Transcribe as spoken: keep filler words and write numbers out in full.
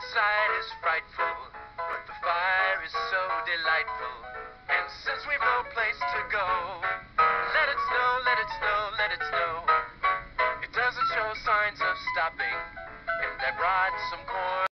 outside is frightful, but the fire is so delightful. And since we've no place to go, let it snow, let it snow, let it snow. It doesn't show signs of stopping, and I brought some corn.